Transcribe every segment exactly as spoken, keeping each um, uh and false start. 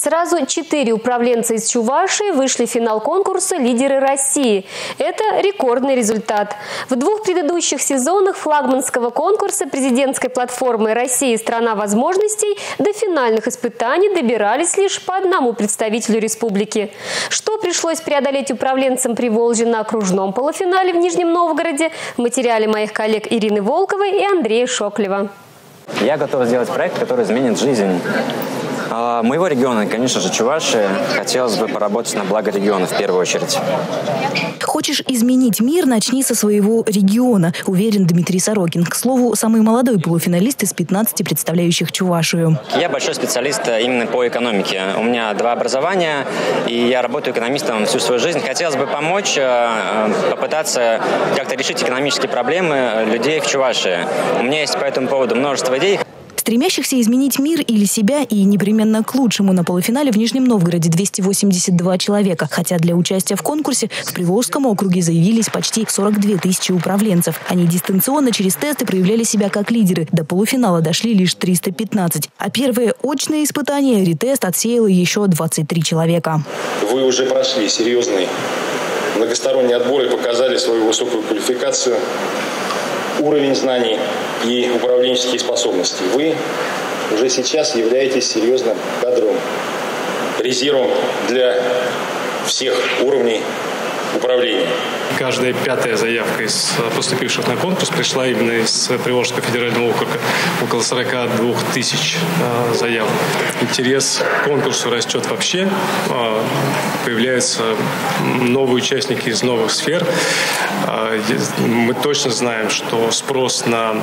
Сразу четыре управленца из Чувашии вышли в финал конкурса «Лидеры России». Это рекордный результат. В двух предыдущих сезонах флагманского конкурса президентской платформы «Россия – страна возможностей» до финальных испытаний добирались лишь по одному представителю республики. Что пришлось преодолеть управленцам Приволжья на окружном полуфинале в Нижнем Новгороде, в материале моих коллег Ирины Волковой и Андрея Шоклева. Я готов сделать проект, который изменит жизнь моего региона, конечно же, Чувашии. Хотелось бы поработать на благо региона в первую очередь. Хочешь изменить мир, начни со своего региона, уверен Дмитрий Сорокин. К слову, самый молодой полуфиналист из пятнадцати представляющих Чувашию. Я большой специалист именно по экономике. У меня два образования, и я работаю экономистом всю свою жизнь. Хотелось бы помочь, попытаться как-то решить экономические проблемы людей в Чувашии. У меня есть по этому поводу множество идей. Стремящихся изменить мир или себя и непременно к лучшему на полуфинале в Нижнем Новгороде двести восемьдесят два человека. Хотя для участия в конкурсе в Приволжском округе заявились почти сорок две тысячи управленцев. Они дистанционно через тесты проявляли себя как лидеры. До полуфинала дошли лишь триста пятнадцать. А первые очные испытания ретест отсеяло еще двадцать три человека. Вы уже прошли серьезный многосторонний отбор и показали свою высокую квалификацию, уровень знаний и управленческие способности. Вы уже сейчас являетесь серьезным кадровым резервом для всех уровней управления. Каждая пятая заявка из поступивших на конкурс пришла именно из Приволжского федерального округа. Около сорока двух тысяч э, заявок. Интерес к конкурсу растет вообще. Э, появляются новые участники из новых сфер. Э, мы точно знаем, что спрос на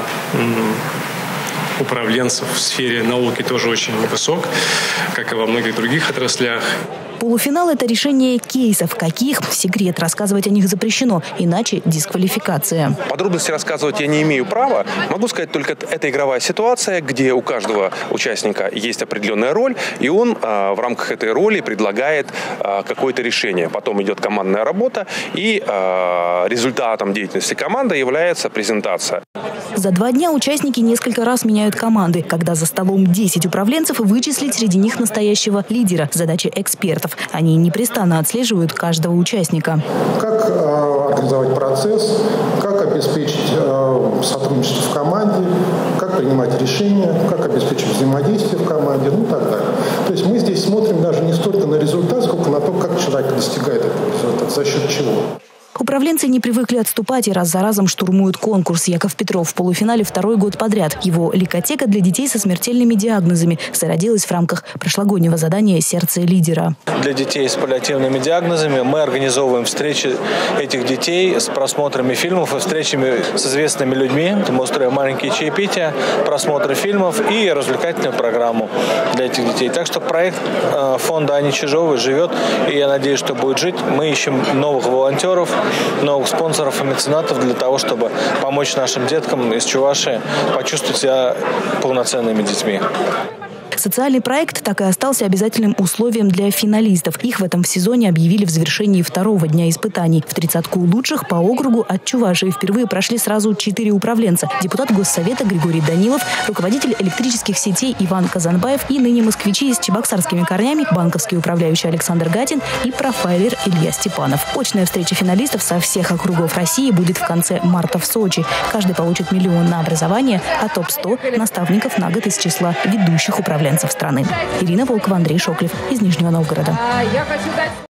э, управленцев в сфере науки тоже очень высок, как и во многих других отраслях. Полуфинал – это решение кейсов. Каких? Секрет. Рассказывать о них запрещено. Иначе дисквалификация. Подробности рассказывать я не имею права. Могу сказать только, это игровая ситуация, где у каждого участника есть определенная роль, и он э, в рамках этой роли предлагает э, какое-то решение. Потом идет командная работа, и э, результатом деятельности команды является презентация. За два дня участники несколько раз меняют команды. Когда за столом десять управленцев, вычислить среди них настоящего лидера. Задача экспертов. Они непрестанно отслеживают каждого участника. Как э, организовать процесс, как обеспечить э, сотрудничество в команде, как принимать решения, как обеспечить взаимодействие в команде, ну и так далее. То есть мы здесь смотрим даже не столько на результат, сколько на то, как человек достигает этого результата, за счет чего. Управленцы не привыкли отступать и раз за разом штурмуют конкурс. Яков Петров в полуфинале второй год подряд. Его ликотека для детей со смертельными диагнозами зародилась в рамках прошлогоднего задания «Сердце лидера». Для детей с паллиативными диагнозами мы организовываем встречи этих детей с просмотрами фильмов и встречами с известными людьми. Мы устроим маленькие чаепития, просмотры фильмов и развлекательную программу для этих детей. Так что проект фонда Ани Чижовой живет, и я надеюсь, что будет жить. Мы ищем новых волонтеров, новых спонсоров и меценатов для того, чтобы помочь нашим деткам из Чувашии почувствовать себя полноценными детьми. Социальный проект так и остался обязательным условием для финалистов. Их в этом сезоне объявили в завершении второго дня испытаний. В тридцатку лучших по округу от Чувашии впервые прошли сразу четыре управленца. Депутат Госсовета Григорий Данилов, руководитель электрических сетей Иван Казанбаев и ныне москвичи с чебоксарскими корнями, банковский управляющий Александр Гатин и профайлер Илья Степанов. Очная встреча финалистов со всех округов России будет в конце марта в Сочи. Каждый получит миллион на образование, а топ сто наставников на год из числа ведущих управленцев страны. Ирина Волкова, Андрей Шоклев из Нижнего Новгорода.